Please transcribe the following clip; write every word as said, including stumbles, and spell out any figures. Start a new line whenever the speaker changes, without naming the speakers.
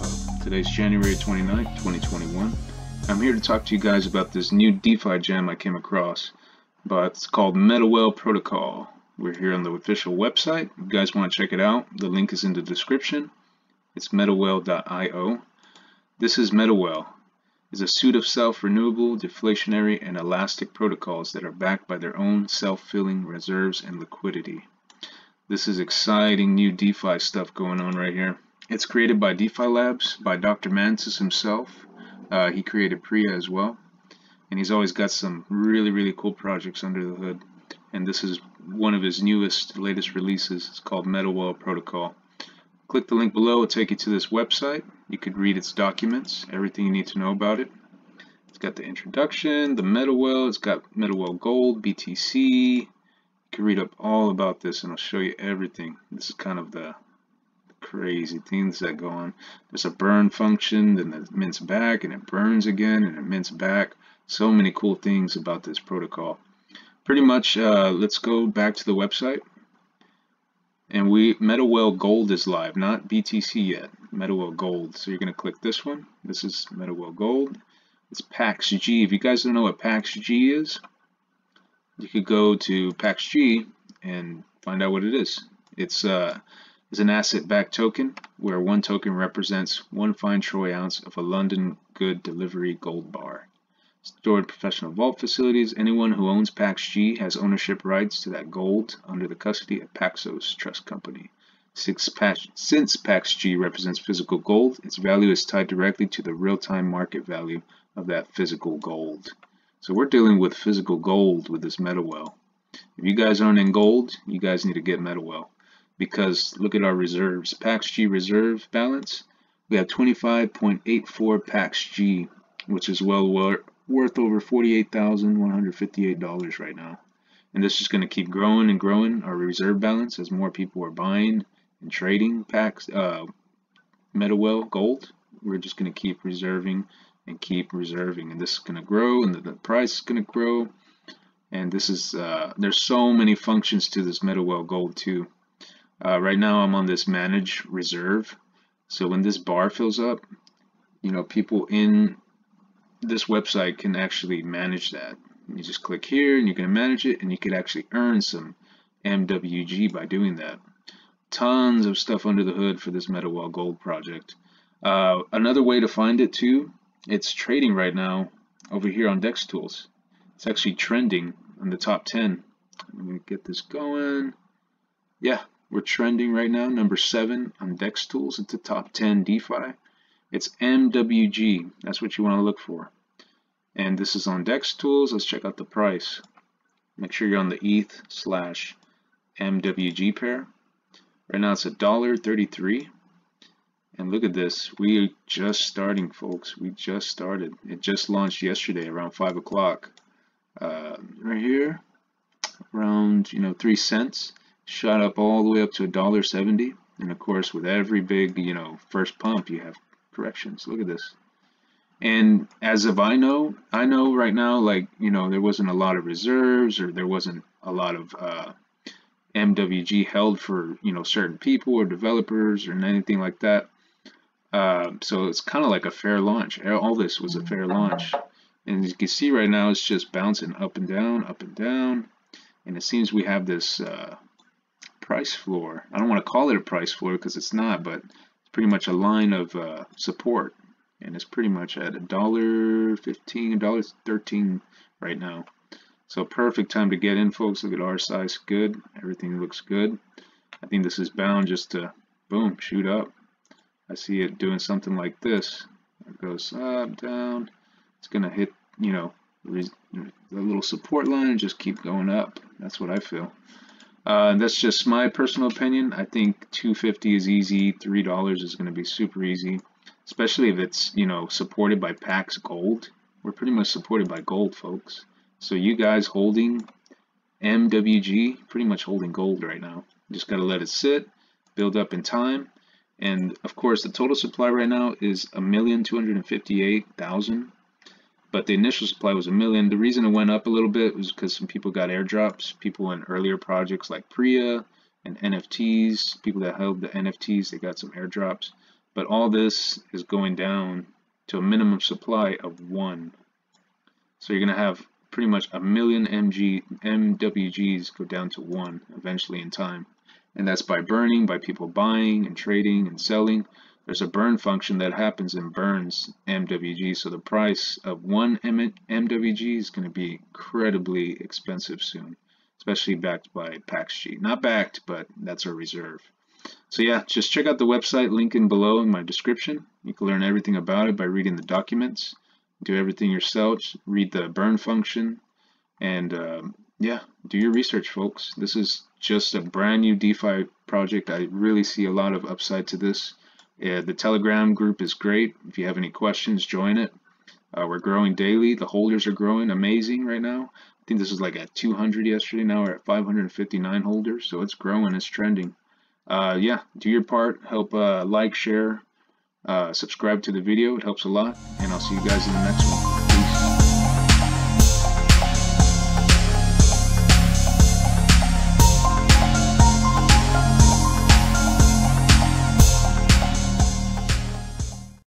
Today's January twenty-ninth, twenty twenty-one. I'm here to talk to you guys about this new DeFi gem I came across, but it's called MetaWhale Protocol. We're here on the official website. If you guys want to check it out, the link is in the description. It's metawhale dot i o. This is MetaWhale. It's a suite of self-renewable, deflationary, and elastic protocols that are backed by their own self-filling reserves and liquidity. This is exciting new DeFi stuff going on right here. It's created by DeFi Labs, by Doctor Mantis himself. Uh, he created Priya as well. And he's always got some really, really cool projects under the hood. And this is one of his newest, latest releases. It's called MetaWhale Protocol. Click the link below, it'll take you to this website. You could read its documents, everything you need to know about it. It's got the introduction, the MetaWhale, it's got MetaWhale Gold, B T C. You can read up all about this and I'll show you everything. This is kind of the crazy things that go on. There's a burn function, then it mints back, and it burns again, and it mints back. So many cool things about this protocol. Pretty much, uh, let's go back to the website. And we MetaWhale Gold is live, not B T C yet. MetaWhale Gold. So you're going to click this one. This is MetaWhale Gold. It's Pax G. If you guys don't know what Pax G is, you could go to Pax G and find out what it is. It's uh, is an asset-backed token where one token represents one fine troy ounce of a London good delivery gold bar. Stored professional vault facilities. Anyone who owns Pax G has ownership rights to that gold under the custody of Paxos Trust Company. Since Pax, since Pax G represents physical gold, its value is tied directly to the real-time market value of that physical gold. So we're dealing with physical gold with this MetaWhale. If you guys aren't in gold, you guys need to get MetaWhale. Because look at our reserves. Pax G reserve balance. We have twenty-five point eight four Pax G, which is well worth over forty-eight thousand one hundred fifty-eight dollars right now. And this is going to keep growing and growing, our reserve balance, as more people are buying and trading Pax uh, MetaWhale Gold. We're just going to keep reserving and keep reserving. And this is going to grow, and the, the price is going to grow. And this is, uh, there's so many functions to this MetaWhale Gold too. Uh, right now I'm on this manage reserve. So when this bar fills up, you know, people in this website can actually manage that. You just click here and you can manage it, and you can actually earn some M W G by doing that. Tons of stuff under the hood for this MetaWhale Gold project. Uh, another way to find it too, it's trading right now over here on Dex Tools. It's actually trending in the top ten. Let me get this going. Yeah. We're trending right now, number seven on Dex Tools. It's the top ten DeFi. It's M W G. That's what you want to look for. And this is on Dex Tools. Let's check out the price. Make sure you're on the E T H slash M W G pair. Right now it's a dollar thirty-three. And look at this. We are just starting, folks. We just started. It just launched yesterday around five o'clock. Uh, right here, around you know three cents. Shot up all the way up to a dollar seventy, and of course with every big you know first pump you have corrections. Look at this. And as of I know I know right now, like you know there wasn't a lot of reserves, or there wasn't a lot of uh, M W G held for you know certain people or developers or anything like that. Uh, so it's kind of like a fair launch. All this was a fair launch, and as you can see right now it's just bouncing up and down, up and down, and it seems we have this uh, price floor. I don't want to call it a price floor because it's not, but it's pretty much a line of uh, support, and it's pretty much at a dollar fifteen, a dollar thirteen right now. So perfect time to get in, folks. Look at our size, good. Everything looks good. I think this is bound just to boom, shoot up. I see it doing something like this. It goes up, down. It's gonna hit, you know, the little support line and just keep going up. That's what I feel. Uh, that's just my personal opinion. I think two fifty is easy. three dollars is going to be super easy, especially if it's you know supported by Pax Gold. We're pretty much supported by gold, folks. So you guys holding M W G, pretty much holding gold right now. You just got to let it sit, build up in time, and of course the total supply right now is a million two hundred fifty-eight thousand. But the initial supply was a million. The reason it went up a little bit was because some people got airdrops. People in earlier projects like Priya and N F Ts, people that held the N F Ts, they got some airdrops. but all this is going down to a minimum supply of one. So you're going to have pretty much a million M G, M W Gs go down to one eventually in time. And that's by burning, by people buying and trading and selling. There's a burn function that happens and burns M W G, so the price of one M W G is going to be incredibly expensive soon, especially backed by PaxG. Not backed, but that's our reserve. So yeah, just check out the website, link in below in my description. You can learn everything about it by reading the documents. Do everything yourself, read the burn function, and um, yeah, do your research, folks. This is just a brand new DeFi project. I really see a lot of upside to this. Uh, the Telegram group is great. If you have any questions, join it. Uh, we're growing daily. The holders are growing amazing right now. I think this was like at two hundred yesterday. Now we're at five hundred fifty-nine holders, so it's growing, it's trending. Uh, yeah, do your part. Help uh, like, share, uh, subscribe to the video. It helps a lot, and I'll see you guys in the next one.